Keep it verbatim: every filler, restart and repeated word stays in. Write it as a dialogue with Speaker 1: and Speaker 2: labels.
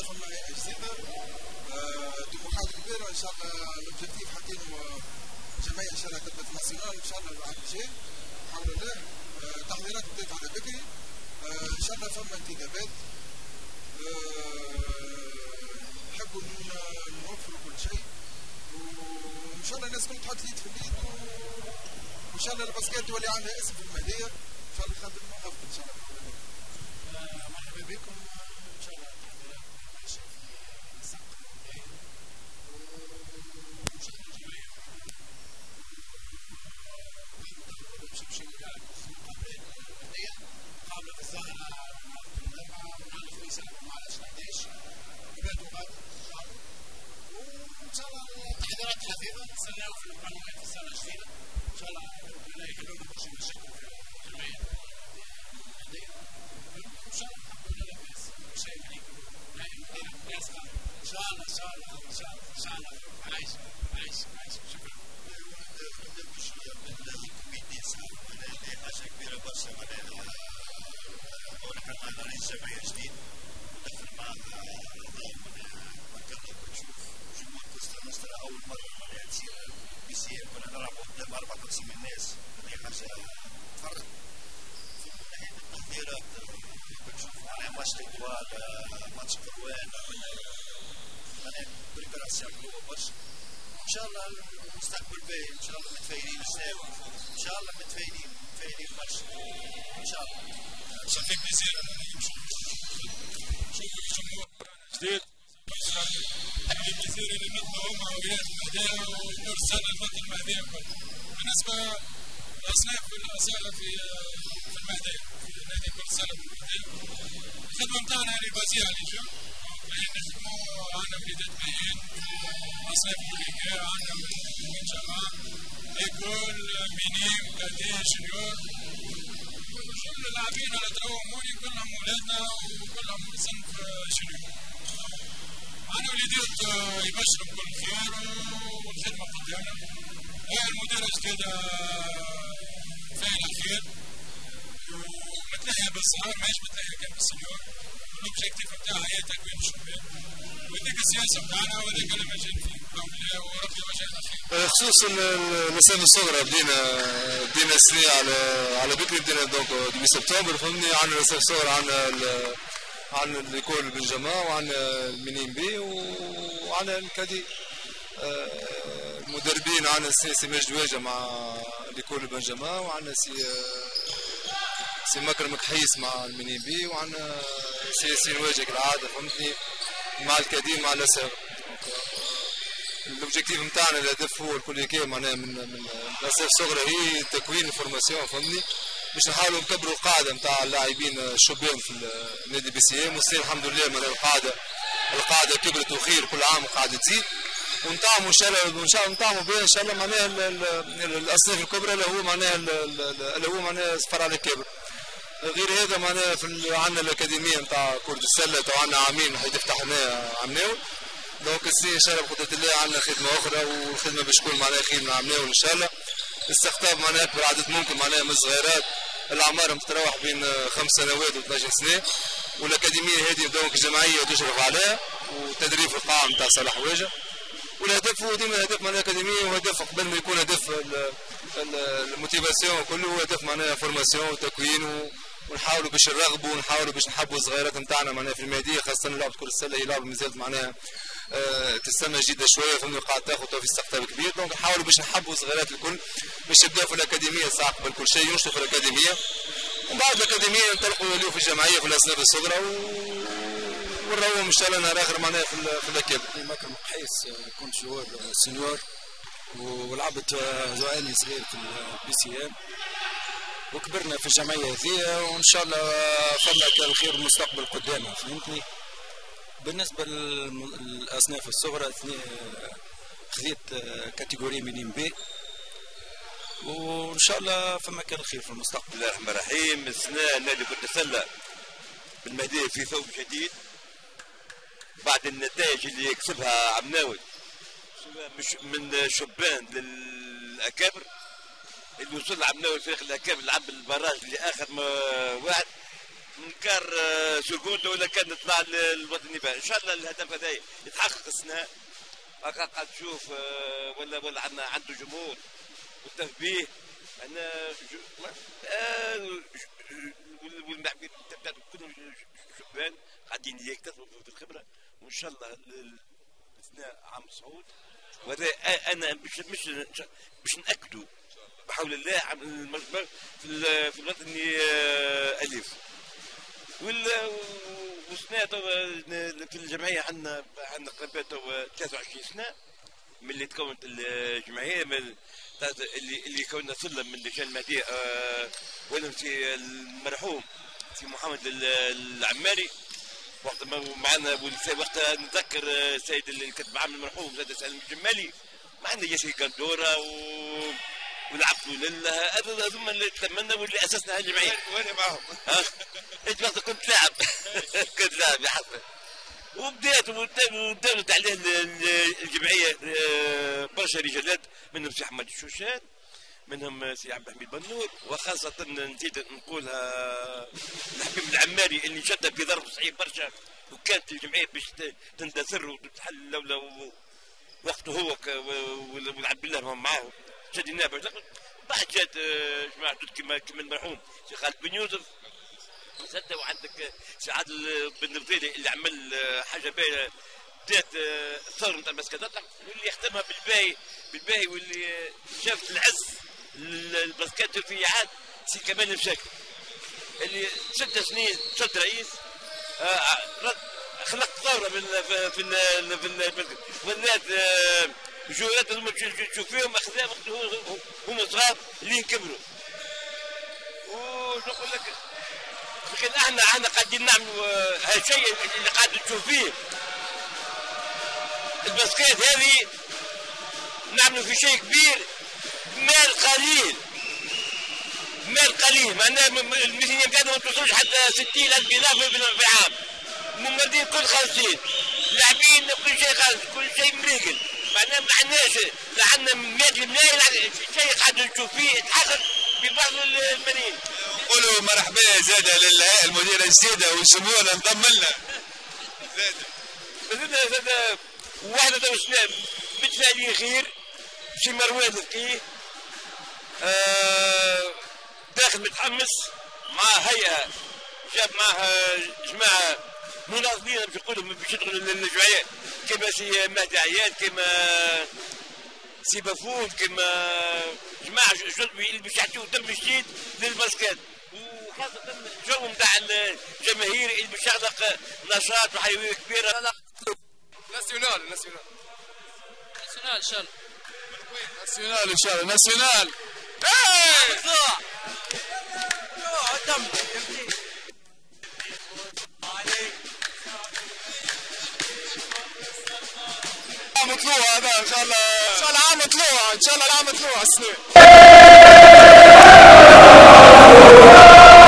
Speaker 1: فما هيئه جديده طموحات كبيره ان شاء الله. الاوبجيكتيف حاطينه جمعيه ان شاء الله تبدا في ناسيونال ان شاء الله العام الجاي بحول الله. تحضيرات بدات على بكري ان شاء الله. فما انتدابات نحبوا نوفروا كل شيء وان شاء الله الناس كل تحط اليد في اليد وان شاء الله الباسكيت تولي عندها اسم في المهديه ان شاء الله نخدم افضل ان شاء الله.
Speaker 2: مرحبا بكم ان شاء الله. التحضيرات ماشيه في السقف الجيد وان شاء الله الجمعيه باش نمشي نلعب في المقابلات المهديه مقابله في الزهره مع الاربعه مع الخميس مع احداش يباتوا غادي وان شاء الله التحضيرات خفيفه نستناو في القنوات في السنه الجديده ان شاء الله ربنا يحلوا لنا شي مشاكل في الجمعيه المهديه ان شاء الله الحمد لله لاباس شيء مليك ناس ان شاء الله ان شاء الله ان شاء الله ان شاء الله عايش عايش عايش شكرا.
Speaker 3: نبدا شويه من الكوميتي صار معناها حاجه كبيره برشا معناها هونيك عندنا رئيس جمعيه جديد ندخل معها اعضاء معناها مكاننا بتشوف جمهور كوستا نوسترا اول مره معناها تصير بي سي ام كنا نلعبوا قدام أربعة وخمسين من الناس هذه حاجه تفرح. في ناحيه التحضيرات بتشوف معناها ماتش تيتوال ماتش كروان معناها بريباراسيون حلوه برشا. ان شاء الله المستقبل باهي ان شاء الله متفائلين شنو ان شاء الله متفائلين متفائلين برشا ان شاء الله.
Speaker 4: صافي بليزير نشوف الجمهور جديد صافي بليزير اللي نطلعوا مع ولاية المهدية ودور السنة الفترة المهدية الكل. بالنسبة لأصناف الأسئلة في في المهدية في نادي كرة السلة في المهدية الخدمة نتاعنا اللي بازية على اللجوء باين نخدموا عندنا وليدات باهيين أصناف الوليدات عندنا من جماعة إيكول مينيم كادي جونيور كل اللاعبين اللي تراو موني كلهم ولادنا وكلهم صنف جونيور. عندنا وليدات يبشروا بكل خير والخدمة قدامنا. هي المديرة الجديدة فاعلة خير ومتلهية بالصغار ماهيش متلهية كان بالسنيور. الأوبجيكتيف نتاعها هي تكوين الشباب وهذيك السياسة نتاعنا وهذاك اللي ماشيين فيه بحول الله وربي يوجهنا خير.
Speaker 5: خصوص السنة الصغرى بدينا بدينا السنة على على بكري بدينا دونك ديبي سبتمبر فهمني. عندنا السنة الصغرى عندنا عندنا ليكول بنجما وعندنا المينيم بي وعندنا الكادي. المدربين عندنا سي سي مجد واجه مع ليكول بنجما وعندنا سي سي مكرم مكحيس مع المينيم بي وعندنا سي ياسين واجه كالعادة فهمتني مع الكادي مع الأسر. الاوبجيكتيف نتاعنا الهدف هو الكل كي معناها من من الأسر الصغرى هي تكوين الفورماسيون فهمتني باش نحاولوا نكبروا القاعدة نتاع اللاعبين الشبان في النادي بي سي ام والسنة الحمد لله معناها القاعدة القاعدة كبرت وخير كل عام قاعدة تزيد ونطعموا ان شاء الله ان شاء الله نطعموا بها ان شاء الله معناها الاصناف الكبرى اللي هو معناها اللي هو معناها فرع الكبر. غير هذا معناها في عندنا الاكاديميه نتاع كرة السله تو عندنا عامين حيت فتحناها عمناول دونك السنه ان شاء الله بقدره الله عندنا خدمه اخرى والخدمه باش تكون معناها خير من عمناول ان شاء الله. استقطاب معناها اكبر عدد ممكن معناها من الصغيرات الاعمار تتراوح بين خمس سنوات و اثناش سنه والاكاديميه هذه دونك جمعيه تشرف عليها وتدريب في القاعه نتاع صلاح واجه. والهدف هو ديما هدف معناها اكاديميه وهدف قبل ما يكون هدف الموتيفاسيون كله هو هدف معناها فورماسيون وتكوين ونحاولوا باش نرغبوا ونحاولوا باش نحبوا الصغيرات نتاعنا معناها في المهديه خاصه لعبه كره السله هي لعبه مازالت معناها أه تستنى جديده شويه فهمني قاعد تاخذ في استقطاب كبير دونك نحاولوا باش نحبوا الصغيرات الكل باش يبداو في الاكاديميه ساعه قبل كل شيء ينشطوا في الاكاديميه ومن بعد الاكاديميه ينطلقوا يوليو في الجمعيه في الاصناف الصغرى ونراوهم ان شاء الله نهار اخر معناها في في الاكاديميه.
Speaker 6: مكرم مقحيس كنت جوار سنيور ولعبت زواني صغير في البي سي ام وكبرنا في الجمعيه هذه وان شاء الله فما الخير المستقبل قدامنا فهمتني. بالنسبه للاصناف الصغرى خذيت كاتيجوري مينيم بي وان شاء الله فما كان الخير في المستقبل.
Speaker 7: بسم الله الرحمن الرحيم. السنه نادي كرة السله بالمهديه في ثوب جديد بعد النتائج اللي يكسبها عمناول مش من شبان للاكابر اللي وصل عمناول في اخر الاكابر لعب البراج اللي اخر واحد من كار سكوت ولا كان نطلع الوطني بها ان شاء الله الهدف هذا يتحقق السنه. هكا قاعد تشوف ولا ولا عندنا عنده جمهور والتنبيه انا والمعبد كلهم شبان قاعدين يكتسبوا في الخبره وان شاء الله الاثناء عام صعود. وهذا انا مش مش مش ناكدوا بحول الله المجمع في في الوطني الف. والسنه في الجمعيه عندنا عندنا قرابه ثلاثة وعشرين سنه من اللي تكونت الجمعيه اللي اللي كونا سلم من لجان المهديه ولم في المرحوم سي محمد العماري وقت ما معنا وقت نتذكر السيد اللي كتب عام المرحوم زاد سالم الجمالي معنا ياسر كندوره و والعبد لله هذا ثم اللي تمنى واللي اسسنا الجمعيه.
Speaker 3: وانا معهم.
Speaker 7: انت وقت كنت لاعب كنت لاعب يا حسن. وبدات ودارت عليه الجمعيه برشا رجالات منهم سي احمد الشوشان منهم سي عبد الحميد بنور وخاصه نسيت نقولها الحبيب العماري اللي شد في ظرف صعيب برشا وكانت الجمعيه باش تندثر وتتحل لولا وقته هو والعبد الله معاه شديناه باش بعد جات جماعه كما كما المرحوم سي خالد بن يوسف زاد وعندك سي عادل بن رضيلي اللي عمل حاجه باهيه بدات الثوره نتاع المسكات واللي يختمها بالباهي بالباهي واللي شافت العز الباسكات في عاد سي كمال المشاكل اللي ست سنين شد رئيس خلق ثوره في ال في ال في ال ولات الجولات هما تشوف فيهم اخذهم هما صغار اللي كبروا. ونقول لك لكن احنا احنا قاعدين نعملوا هالشيء اللي قاعد تشوف فيه الباسكيت هذه نعملوا في شيء كبير مال قليل مال قليل معناها الميزانيه بتاعنا ما توصلش حتى ستين ألف دينار في العام. ممرضين كل خالصين لاعبين كل شيء خالص كل شيء مريقل معناها ما عندناش لا عندنا مئة الملايين شيء قاعد نشوف فيه يتحقق ببعض الملايين.
Speaker 3: نقولوا مرحبا زاد للهيئه المديره الجديده والشمول انضم لنا.
Speaker 7: زاد زاد زاد واحده تو بالتالي خير شي مروان فقيه آه داخل متحمس مع هيئه جاب معها جماعه مناضلين باش يقولوا باش يدخلوا للجمعيه كما سي مهدي عياد كما سي بافون كما جماعه جدوي اللي باش يعطيو دم جديد للباسكات وخاصه الجو نتاع الجماهير اللي باش يخلق نشاط وحيويه كبيره.
Speaker 5: ناسيونال ناسيونال
Speaker 8: ناسيونال ان شاء الله
Speaker 5: ناسيونال ان شاء الله ناسيونال عام طلوع هذا ان شاء الله ان شاء الله عام طلوع ان شاء الله العام طلوع السنه